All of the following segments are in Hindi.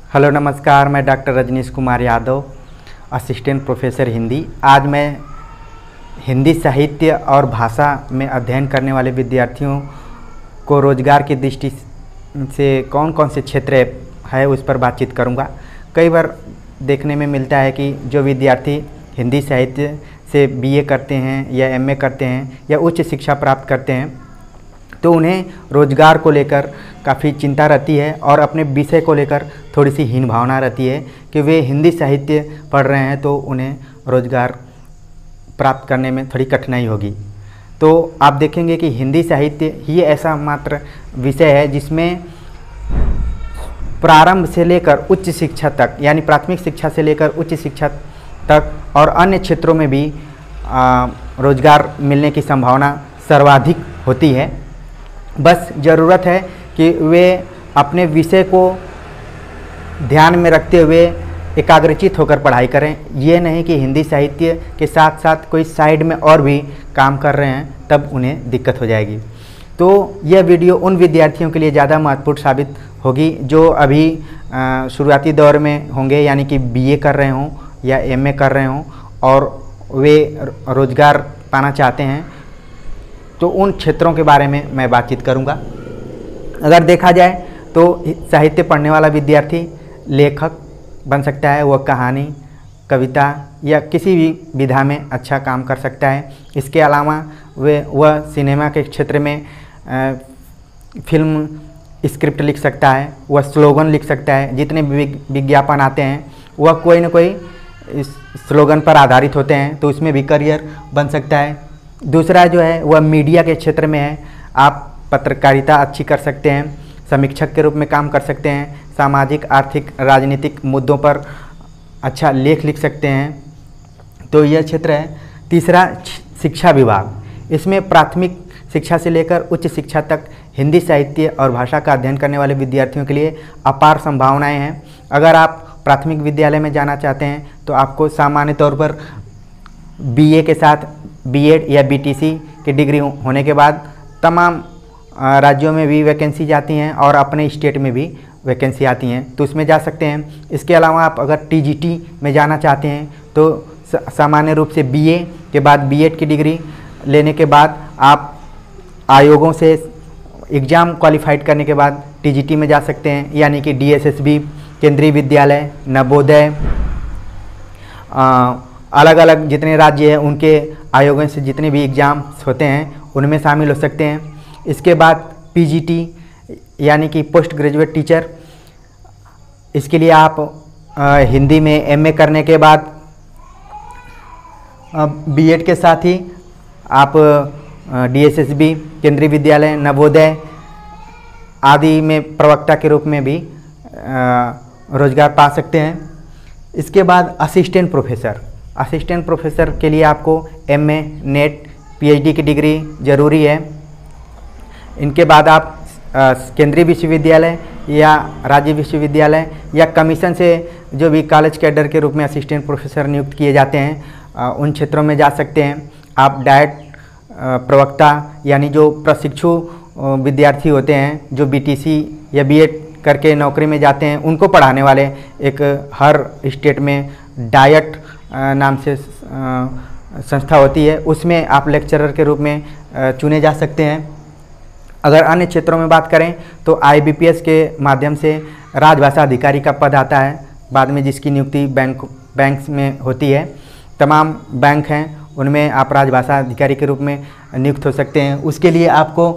हेलो नमस्कार, मैं doctor Rajneesh Kumar Yadav, assistant professor Hindi. आज मैं हिंदी साहित्य और भाषा में अध्ययन करने वाले विद्यार्थियों को रोजगार की दृष्टि से कौन कौन से क्षेत्र है उस पर बातचीत करूंगा। कई बार देखने में मिलता है कि जो विद्यार्थी हिंदी साहित्य से बीए करते हैं या एमए करते हैं या उच्च शिक्षा प्राप्त करते हैं तो उन्हें रोजगार को लेकर काफ़ी चिंता रहती है और अपने विषय को लेकर थोड़ी सी हीन भावना रहती है कि वे हिंदी साहित्य पढ़ रहे हैं तो उन्हें रोजगार प्राप्त करने में थोड़ी कठिनाई होगी। तो आप देखेंगे कि हिंदी साहित्य ही ऐसा मात्र विषय है जिसमें प्रारंभ से लेकर उच्च शिक्षा तक, यानी प्राथमिक शिक्षा से लेकर उच्च शिक्षा तक और अन्य क्षेत्रों में भी रोजगार मिलने की संभावना सर्वाधिक होती है। बस ज़रूरत है कि वे अपने विषय को ध्यान में रखते हुए एकाग्रचित होकर पढ़ाई करें। ये नहीं कि हिंदी साहित्य के साथ साथ कोई साइड में और भी काम कर रहे हैं, तब उन्हें दिक्कत हो जाएगी। तो यह वीडियो उन विद्यार्थियों के लिए ज़्यादा महत्वपूर्ण साबित होगी जो अभी शुरुआती दौर में होंगे, यानी कि बीए कर रहे हों या एमए कर रहे हों और वे रोज़गार पाना चाहते हैं। तो उन क्षेत्रों के बारे में मैं बातचीत करूंगा। अगर देखा जाए तो साहित्य पढ़ने वाला विद्यार्थी लेखक बन सकता है, वह कहानी, कविता या किसी भी विधा में अच्छा काम कर सकता है। इसके अलावा वह सिनेमा के क्षेत्र में फिल्म स्क्रिप्ट लिख सकता है, वह स्लोगन लिख सकता है। जितने विज्ञापन आते हैं वह कोई न कोई स्लोगन पर आधारित होते हैं, तो उसमें भी करियर बन सकता है। दूसरा जो है वह मीडिया के क्षेत्र में है। आप पत्रकारिता अच्छी कर सकते हैं, समीक्षक के रूप में काम कर सकते हैं, सामाजिक, आर्थिक, राजनीतिक मुद्दों पर अच्छा लेख लिख सकते हैं। तो यह क्षेत्र है। तीसरा, शिक्षा विभाग। इसमें प्राथमिक शिक्षा से लेकर उच्च शिक्षा तक हिंदी साहित्य और भाषा का अध्ययन करने वाले विद्यार्थियों के लिए अपार संभावनाएं हैं। अगर आप प्राथमिक विद्यालय में जाना चाहते हैं तो आपको सामान्य तौर पर बीए के साथ बीएड या बीटीसी की डिग्री होने के बाद तमाम राज्यों में भी वैकेंसी जाती हैं और अपने स्टेट में भी वैकेंसी आती हैं, तो उसमें जा सकते हैं। इसके अलावा आप अगर टीजीटी में जाना चाहते हैं तो सामान्य रूप से बीए के बाद बीएड की डिग्री लेने के बाद आप आयोगों से एग्ज़ाम क्वालिफाइड करने के बाद टीजीटी में जा सकते हैं, यानी कि डीएसएसबी, केंद्रीय विद्यालय, नवोदय, अलग अलग जितने राज्य हैं उनके आयोगों से जितने भी एग्ज़ाम्स होते हैं उनमें शामिल हो सकते हैं। इसके बाद पीजीटी यानी कि पोस्ट ग्रेजुएट टीचर, इसके लिए आप हिंदी में एमए करने के बाद बीएड के साथ ही आप डीएसएसबी, केंद्रीय विद्यालय, नवोदय आदि में प्रवक्ता के रूप में भी रोजगार पा सकते हैं। इसके बाद असिस्टेंट प्रोफेसर के लिए आपको एमए, नेट, पीएचडी की डिग्री ज़रूरी है। इनके बाद आप केंद्रीय विश्वविद्यालय या राज्य विश्वविद्यालय या कमीशन से जो भी कॉलेज कैडर के रूप में असिस्टेंट प्रोफेसर नियुक्त किए जाते हैं उन क्षेत्रों में जा सकते हैं। आप डायट प्रवक्ता यानी जो प्रशिक्षु विद्यार्थी होते हैं जो बीटीसी या बीएड करके नौकरी में जाते हैं, उनको पढ़ाने वाले एक हर स्टेट में डायट नाम से संस्था होती है, उसमें आप लेक्चरर के रूप में चुने जा सकते हैं। अगर अन्य क्षेत्रों में बात करें तो आईबीपीएस के माध्यम से राजभाषा अधिकारी का पद आता है, बाद में जिसकी नियुक्ति बैंक्स में होती है। तमाम बैंक हैं उनमें आप राजभाषा अधिकारी के रूप में नियुक्त हो सकते हैं। उसके लिए आपको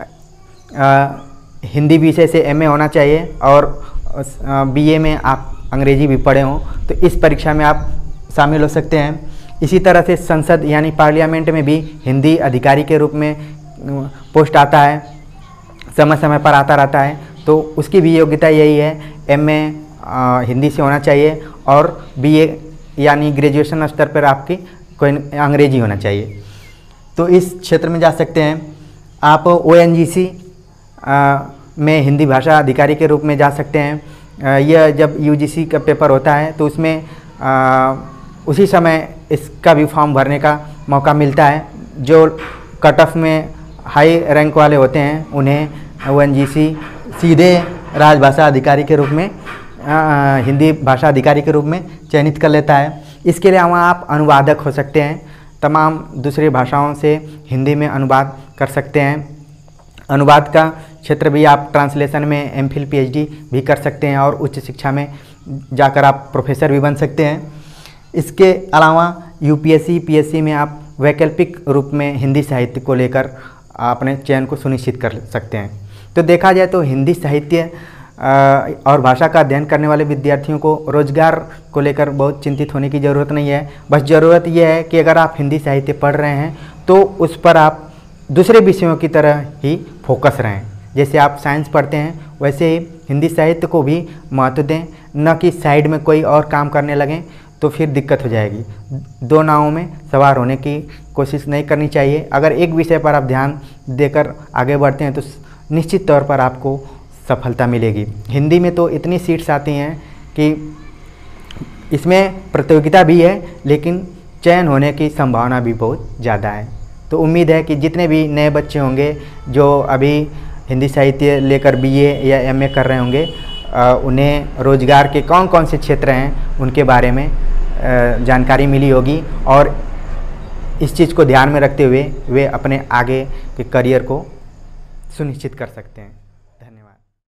हिंदी विषय से एमए होना चाहिए और बीए में आप अंग्रेजी भी पढ़े हों, तो इस परीक्षा में आप शामिल हो सकते हैं। इसी तरह से संसद यानी पार्लियामेंट में भी हिंदी अधिकारी के रूप में पोस्ट आता है, समय समय पर आता रहता है, तो उसकी भी योग्यता यही है, एमए हिंदी से होना चाहिए और बीए यानी ग्रेजुएशन स्तर पर आपकी कोई अंग्रेजी होना चाहिए। तो इस क्षेत्र में जा सकते हैं। आप ओएनजीसी में हिंदी भाषा अधिकारी के रूप में जा सकते हैं। यह जब यूजीसी का पेपर होता है तो उसमें उसी समय इसका भी फॉर्म भरने का मौका मिलता है। जो कट ऑफ में हाई रैंक वाले होते हैं उन्हें ओएनजीसी सीधे राजभाषा अधिकारी के रूप में हिंदी भाषा अधिकारी के रूप में चयनित कर लेता है। इसके अलावा आप अनुवादक हो सकते हैं, तमाम दूसरी भाषाओं से हिंदी में अनुवाद कर सकते हैं। अनुवाद का क्षेत्र भी आप ट्रांसलेशन में एमफिल पीएचडी भी कर सकते हैं और उच्च शिक्षा में जाकर आप प्रोफेसर भी बन सकते हैं। इसके अलावा यूपीएससी पीएससी में आप वैकल्पिक रूप में हिंदी साहित्य को लेकर अपने चयन को सुनिश्चित कर सकते हैं। तो देखा जाए तो हिंदी साहित्य और भाषा का अध्ययन करने वाले विद्यार्थियों को रोजगार को लेकर बहुत चिंतित होने की ज़रूरत नहीं है। बस ज़रूरत यह है कि अगर आप हिंदी साहित्य पढ़ रहे हैं तो उस पर आप दूसरे विषयों की तरह ही फोकस रहें। जैसे आप साइंस पढ़ते हैं वैसे ही हिंदी साहित्य को भी महत्व दें, न कि साइड में कोई और काम करने लगें, तो फिर दिक्कत हो जाएगी। दो नावों में सवार होने की कोशिश नहीं करनी चाहिए। अगर एक विषय पर आप ध्यान देकर आगे बढ़ते हैं तो निश्चित तौर पर आपको सफलता मिलेगी। हिंदी में तो इतनी सीट्स आती हैं कि इसमें प्रतियोगिता भी है, लेकिन चयन होने की संभावना भी बहुत ज़्यादा है। तो उम्मीद है कि जितने भी नए बच्चे होंगे जो अभी हिंदी साहित्य लेकर बीए या एमए कर रहे होंगे, उन्हें रोजगार के कौन कौन से क्षेत्र हैं उनके बारे में जानकारी मिली होगी और इस चीज़ को ध्यान में रखते हुए वे अपने आगे के करियर को सुनिश्चित कर सकते हैं।